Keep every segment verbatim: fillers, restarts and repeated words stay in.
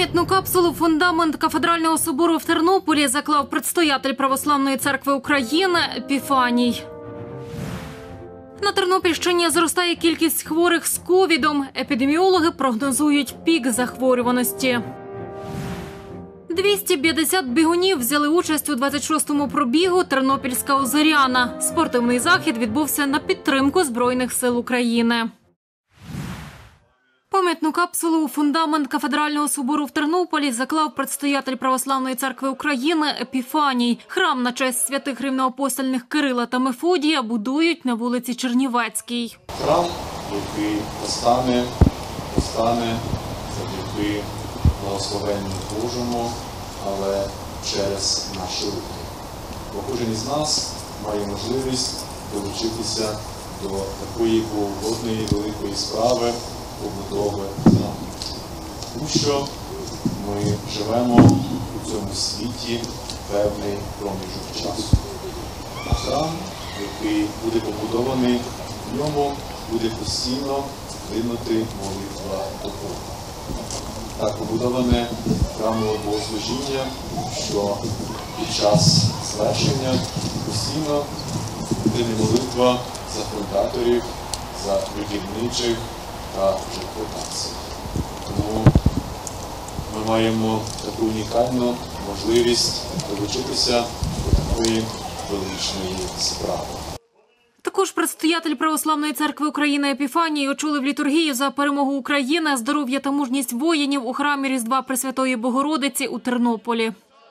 Пам'ятну капсулу «Фундамент кафедрального собору» в Тернополі заклав предстоятель Православної церкви України Епіфаній. На Тернопільщині зростає кількість хворих з ковідом. Епідеміологи прогнозують пік захворюваності. двісті п'ятдесят бігунів взяли участь у двадцять шостому пробігу «Тернопільська Озеряна». Спортивний захід відбувся на підтримку Збройних сил України. Пам'ятну капсулу «Фундамент кафедрального собору» в Тернополі заклав предстоятель Православної церкви України Епіфаній. Храм на честь святих рівноапостольних Кирила та Мефодія будують на вулиці Чернівецькій. Храм, який постане, постане завдяки благословенню Божому, але через наші руки. Бо кожен із нас має можливість долучитися до такої богоугодної великої справи побудови храму. Тому що ми живемо у цьому світі певний проміжок часу. А храм, який буде побудований, в ньому буде постійно линути молитва до Бога. Так побудоване храмове богослужіння, що під час звершення постійно буде молитва за фундаторів, за вихідничих та жертводавців. Тому ми маємо таку унікальну можливість долучитися до такої величної справи. Також предстоятель Православної церкви України Епіфаній очолив літургію за перемогу України, здоров'я та мужність воїнів у храмі Різдва Пресвятої Богородиці у Тернополі.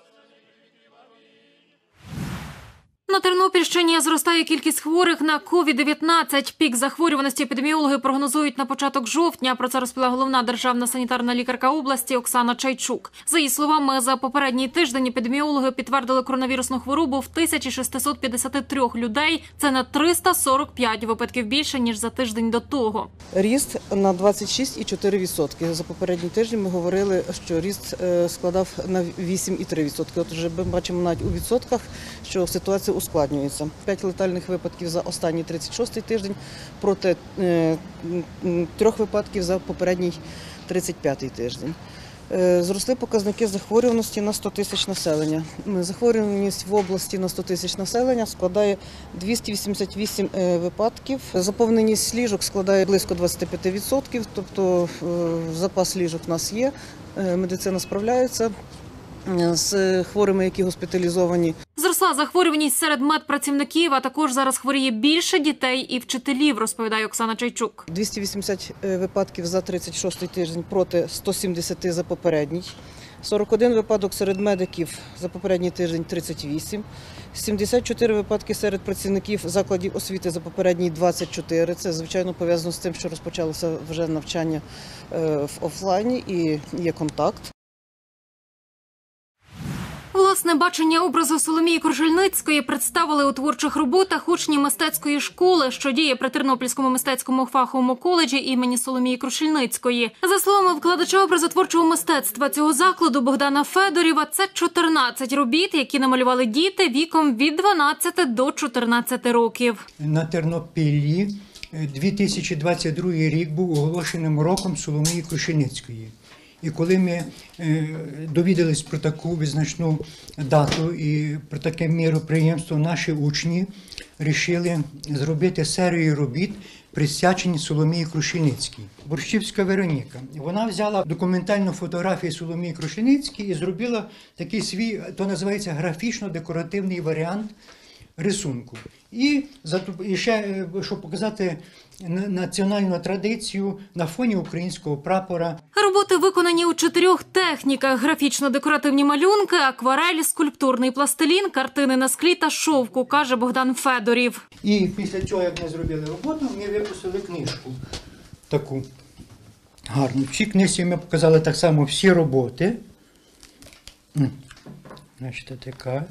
На Тернопільщині зростає кількість хворих на ковід дев'ятнадцять. Пік захворюваності епідеміологи прогнозують на початок жовтня. Про це розповіла головна державна санітарна лікарка області Оксана Чайчук. За її словами, за попередній тиждень епідеміологи підтвердили коронавірусну хворобу в тисячі шістсот п'ятдесят три людей. Це на триста сорок п'ять випадків більше, ніж за тиждень до того. Ріст на двадцять шість цілих чотири десятих відсотка. За попередній тиждень ми говорили, що ріст складав на вісім цілих три десятих відсотка. От вже ми бачимо навіть у відсотках, що ситуація ускладнюється. П'ять летальних випадків за останній тридцять шостий тиждень проти е, трьох випадків за попередній тридцять п'ятий тиждень. Е, зросли показники захворюваності на сто тисяч населення. Захворюваність в області на сто тисяч населення складає двісті вісімдесят вісім е, випадків. Заповненість ліжок складає близько двадцять п'ять відсотків, тобто е, запас ліжок в нас є, е, медицина справляється з хворими, які госпіталізовані. Зросла захворюваність серед медпрацівників, а також зараз хворіє більше дітей і вчителів, розповідає Оксана Чайчук. двісті вісімдесят випадків за тридцять шостий тиждень проти ста сімдесяти за попередній. сорок один випадок серед медиків за попередній тиждень тридцять вісім. сімдесят чотири випадки серед працівників закладів освіти за попередній двадцять чотири. Це, звичайно, пов'язано з тим, що розпочалося вже навчання в офлайні і є контакт. Власне бачення образу Соломії Крушельницької представили у творчих роботах учні мистецької школи, що діє при Тернопільському мистецькому фаховому коледжі імені Соломії Крушельницької. За словами викладача образотворчого мистецтва цього закладу Богдана Федорєва, це чотирнадцять робіт, які намалювали діти віком від дванадцяти до чотирнадцяти років. На Тернопіллі дві тисячі двадцять другий рік був оголошеним роком Соломії Крушельницької. І коли ми е, довідались про таку визначну дату і про таке міроприємство, наші учні вирішили зробити серію робіт, присвячені Соломії Крушельницькій. Борщівська Вероніка. Вона взяла документальну фотографію Соломії Крушельницької і зробила такий свій, то називається графічно-декоративний варіант рисунку. І, і ще, щоб показати національну традицію на фоні українського прапора. Роботи виконані у чотирьох техніках: графічно-декоративні малюнки, акварель, скульптурний пластилін, картини на склі та шовку, каже Богдан Федорєв. І після цього, як ми зробили роботу, ми випустили книжку таку гарну. В цій книжці ми показали так само всі роботи. Значить, така.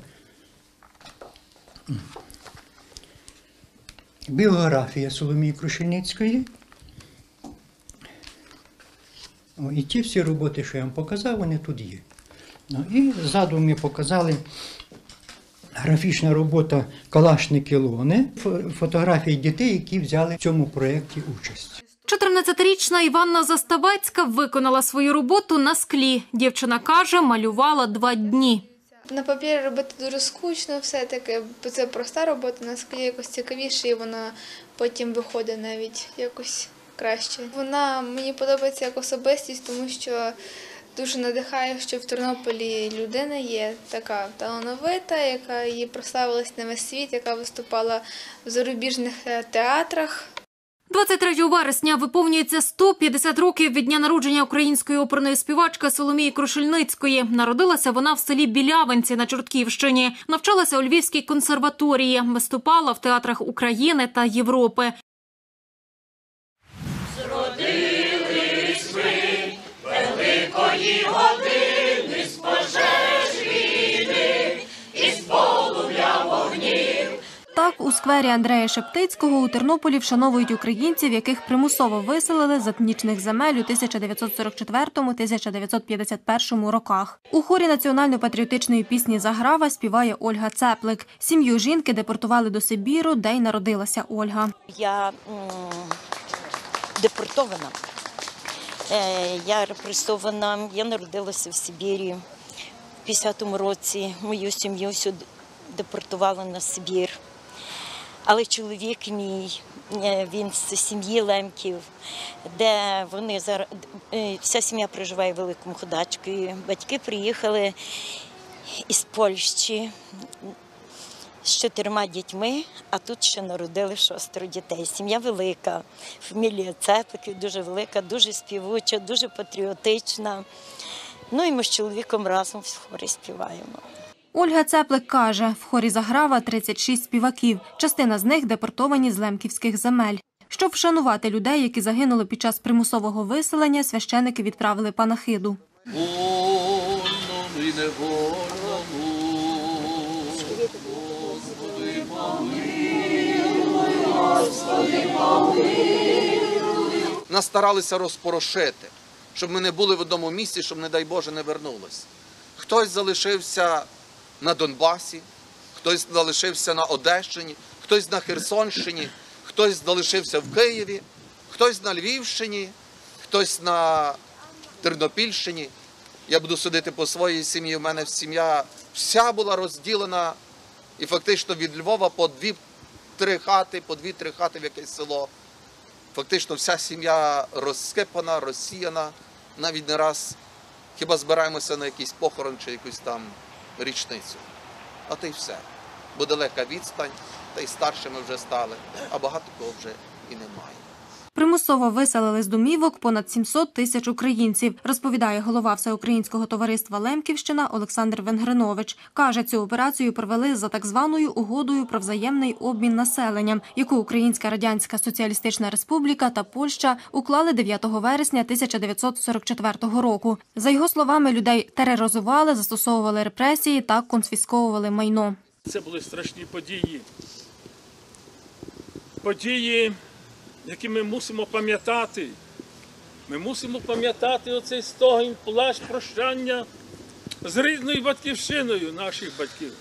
Біографія Соломії Крушельницької. О, і ті всі роботи, що я вам показав, вони тут є. Ну, і ззаду ми показали графічна робота «Калашники Лони», фотографії дітей, які взяли в цьому проєкті участь. чотирнадцятирічна Іванна Заставецька виконала свою роботу на склі. Дівчина каже, малювала два дні. На папері робити дуже скучно все-таки, бо це проста робота, на склі якось цікавіше, і вона потім виходить навіть якось краще. Вона мені подобається як особистість, тому що дуже надихає, що в Тернополі людина є така талановита, яка її прославилась на весь світ, яка виступала в зарубіжних театрах. двадцять третього вересня виповнюється сто п'ятдесят років від дня народження української оперної співачки Соломії Крушельницької. Народилася вона в селі Білявинці на Чортківщині. Навчалася у Львівській консерваторії. Виступала в театрах України та Європи. Зродились ми великої години, з пожеж війни і з полум'я вогнів. Так, у сквері Андрея Шептицького у Тернополі вшановують українців, яких примусово виселили з етнічних земель у тисяча дев'ятсот сорок четвертому - тисяча дев'ятсот п'ятдесят першому роках. У хорі національно-патріотичної пісні «Заграва» співає Ольга Цеплик. Сім'ю жінки депортували до Сибіру, де й народилася Ольга. Я м, депортована. Е, я репресована. Я народилася в Сибірі. В п'ятдесятому році мою сім'ю сюди депортували на Сибір. Але чоловік мій, він з сім'ї Лемків, де вони зараз, вся сім'я проживає в Великому Ходачкові. Батьки приїхали із Польщі з чотирма дітьми, а тут ще народили шостеро дітей. Сім'я велика, фамілія Цепликів дуже велика, дуже співуча, дуже патріотична. Ну і ми з чоловіком разом в хорі співаємо. Ольга Цеплик каже, в хорі «Заграва» тридцять шість співаків. Частина з них депортовані з лемківських земель. Щоб вшанувати людей, які загинули під час примусового виселення, священики відправили панахиду. Вольному і невольному, Господи помилуй, Господи помилуй. Нас старалися розпорошити, щоб ми не були в одному місці, щоб, не дай Боже, не вернулися. Хтось залишився на Донбасі, хтось залишився на Одещині, хтось на Херсонщині, хтось залишився в Києві, хтось на Львівщині, хтось на Тернопільщині. Я буду судити по своїй сім'ї. У мене сім'я вся була розділена і фактично від Львова по дві-три хати, по дві-три хати в якесь село. Фактично вся сім'я розсипана, розсіяна, навіть не раз. Хіба збираємося на якийсь похорон чи якусь там річницю. А то й все. Бо далека відстань, та й старшими вже стали, а багато кого вже і немає. Примусово виселили з домівок понад сімсот тисяч українців, розповідає голова Всеукраїнського товариства «Лемківщина» Олександр Венгринович. Каже, цю операцію провели за так званою угодою про взаємний обмін населенням, яку Українська Радянська Соціалістична Республіка та Польща уклали дев'ятого вересня тисяча дев'ятсот сорок четвертого року. За його словами, людей тероризували, застосовували репресії та конфісковували майно. Це були страшні події. Події, які ми мусимо пам'ятати. Ми мусимо пам'ятати оцей стогін, плач, прощання з рідною батьківщиною наших батьків.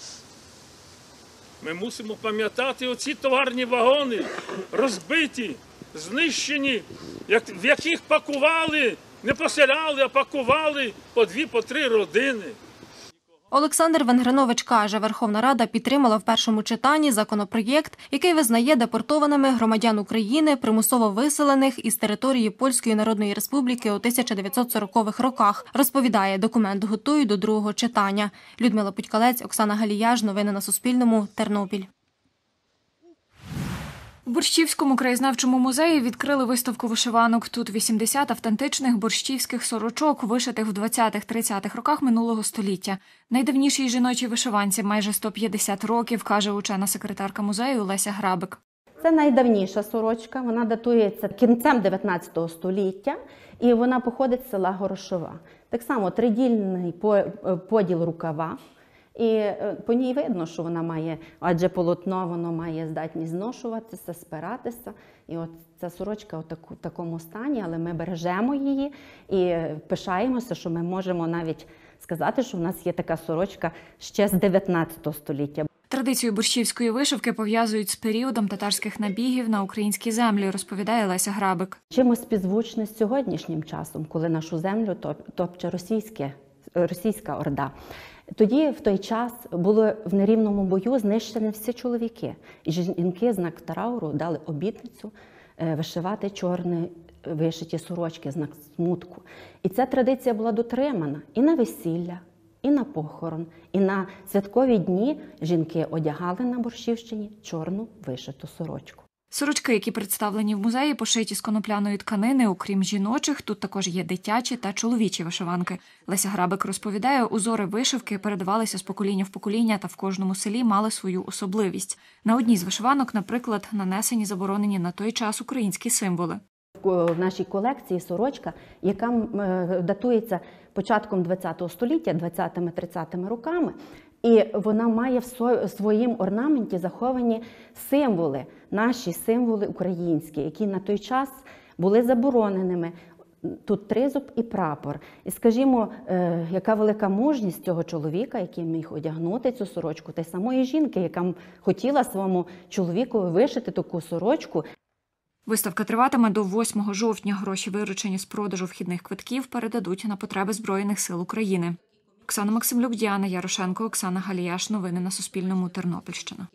Ми мусимо пам'ятати оці товарні вагони, розбиті, знищені, в яких пакували, не поселяли, а пакували по дві, по три родини. Олександр Венгринович каже, Верховна Рада підтримала в першому читанні законопроєкт, який визнає депортованими громадян України, примусово виселених із території Польської Народної Республіки у тисяча дев'ятсот сорокових роках. Розповідає, документ готують до другого читання. Людмила Путькалець, Оксана Галіяж. Новини на Суспільному. Тернопіль. В Борщівському краєзнавчому музеї відкрили виставку вишиванок. Тут вісімдесят автентичних борщівських сорочок, вишитих в двадцятих-тридцятих роках минулого століття. Найдавнішій жіночій вишиванці майже сто п'ятдесят років, каже учена секретарка музею Леся Грабик. Це найдавніша сорочка, вона датується кінцем дев'ятнадцятого століття і вона походить з села Горошова. Так само тридільний поділ рукава. І по ній видно, що вона має, адже полотно, воно має здатність зношуватися, спиратися. І от ця сорочка в такому стані, але ми бережемо її і пишаємося, що ми можемо навіть сказати, що в нас є така сорочка ще з дев'ятнадцятого століття. Традицію борщівської вишивки пов'язують з періодом татарських набігів на українські землі, розповідає Леся Грабик. Чимось співзвучне з сьогоднішнім часом, коли нашу землю топче російське, російська орда. Тоді, в той час, були в нерівному бою знищені всі чоловіки. І жінки знак трауру дали обітницю вишивати чорні вишиті сорочки, знак смутку. І ця традиція була дотримана і на весілля, і на похорон, і на святкові дні жінки одягали на Борщівщині чорну вишиту сорочку. Сорочки, які представлені в музеї, пошиті з конопляної тканини, окрім жіночих, тут також є дитячі та чоловічі вишиванки. Леся Грабик розповідає, узори вишивки передавалися з покоління в покоління та в кожному селі мали свою особливість. На одній з вишиванок, наприклад, нанесені заборонені на той час українські символи. В нашій колекції сорочка, яка датується початком ХХ століття, двадцятими-тридцятими роками, і вона має в своїм орнаменті заховані символи, наші символи українські, які на той час були забороненими. Тут тризуб і прапор. І скажімо, яка велика мужність цього чоловіка, який міг одягнути цю сорочку, та й самої жінки, яка хотіла своєму чоловікові вишити таку сорочку. Виставка триватиме до восьмого жовтня. Гроші, виручені з продажу вхідних квитків, передадуть на потреби Збройних сил України. Оксана Максимлюк, Діана Ярошенко, Оксана Галіяш. Новини на Суспільному. Тернопільщина.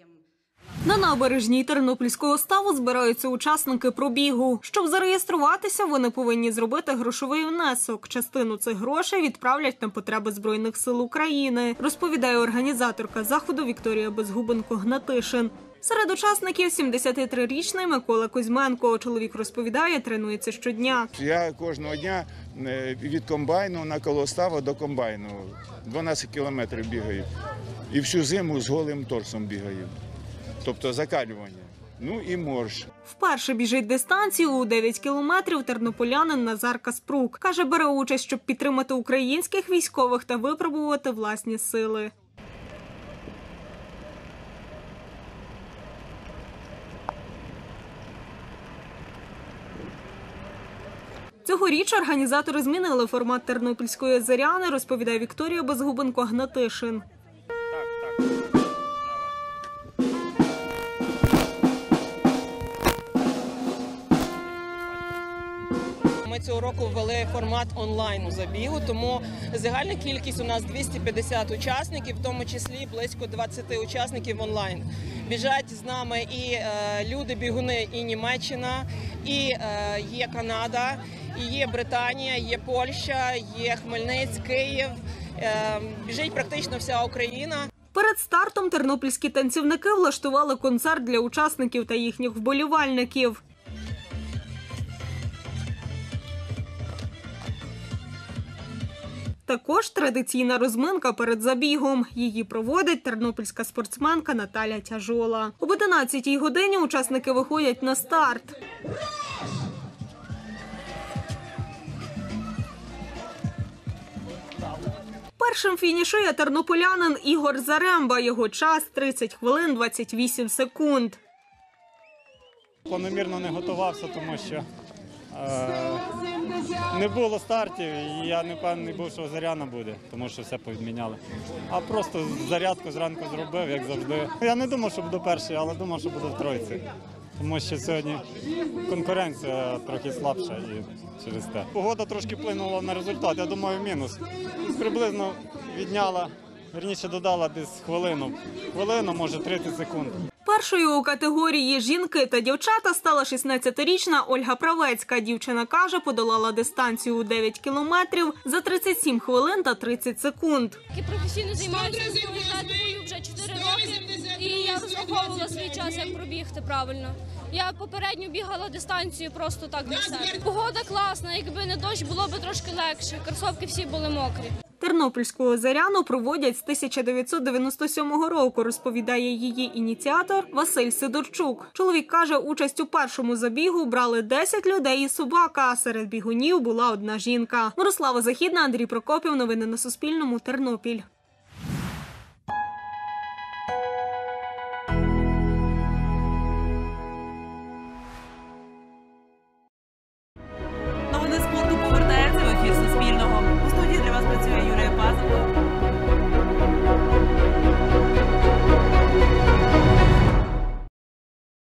На набережній Тернопільського ставу збираються учасники пробігу. Щоб зареєструватися, вони повинні зробити грошовий внесок. Частину цих грошей відправлять на потреби Збройних сил України, розповідає організаторка заходу Вікторія Безгубенко-Гнатишин. Серед учасників сімдесятитрирічний Микола Кузьменко. Чоловік розповідає, тренується щодня. Я кожного дня від комбайну на колоставу до комбайну. дванадцять кілометрів бігаю. І всю зиму з голим торсом бігаю. Тобто закалювання. Ну і морж. Вперше біжить дистанцію у дев'ять кілометрів тернополянин Назар Каспрук. Каже, бере участь, щоб підтримати українських військових та випробувати власні сили. Цьогоріч організатори змінили формат Тернопільської зоряни, розповідає Вікторія Безгубенко-Гнатишин. Ми цього року ввели формат онлайну забігу, тому загальна кількість у нас двісті п'ятдесят учасників, в тому числі близько двадцять учасників онлайн. Біжать з нами і е, люди-бігуни, і Німеччина, і е, є Канада, і є Британія, є Польща, є Хмельницький, Київ. Е, біжить практично вся Україна. Перед стартом тернопільські танцівники влаштували концерт для учасників та їхніх вболівальників. Також традиційна розминка перед забігом. Її проводить тернопільська спортсменка Наталя Тяжола. Об одинадцятій годині учасники виходять на старт. Першим фінішує тернополянин Ігор Заремба. Його час – тридцять хвилин двадцять вісім секунд. Планомірно не готувався, тому що е, не було стартів, і я не певний був, що Зоряна буде, тому що все повідміняли. А просто зарядку зранку зробив, як завжди. Я не думав, що буду перший, але думав, що буду в тройці. Тому що сьогодні конкуренція трохи слабша і через те. Погода трошки вплинула на результат, я думаю, мінус. Приблизно відняла, вірніше додала десь хвилину. Хвилину, може тридцять секунд. Першою у категорії жінки та дівчата стала шістнадцятирічна Ольга Правецька. Дівчина каже, подолала дистанцію у дев'ять кілометрів за тридцять сім хвилин та тридцять секунд. Я професійно займаюся імпровізацією вже чотири роки, і я розраховувала свій час, як пробігти правильно. Я попередньо бігала дистанцію просто так для себе. Погода класна, якби не дощ, було б трошки легше. Кросовки всі були мокрі. Тернопільську зоряну проводять з тисяча дев'ятсот дев'яносто сьомого року, розповідає її ініціатор Василь Сидорчук. Чоловік каже, участь у першому забігу брали десять людей і собака, а серед бігунів була одна жінка. Мирослава Західна, Андрій Прокопів. Новини на Суспільному. Тернопіль.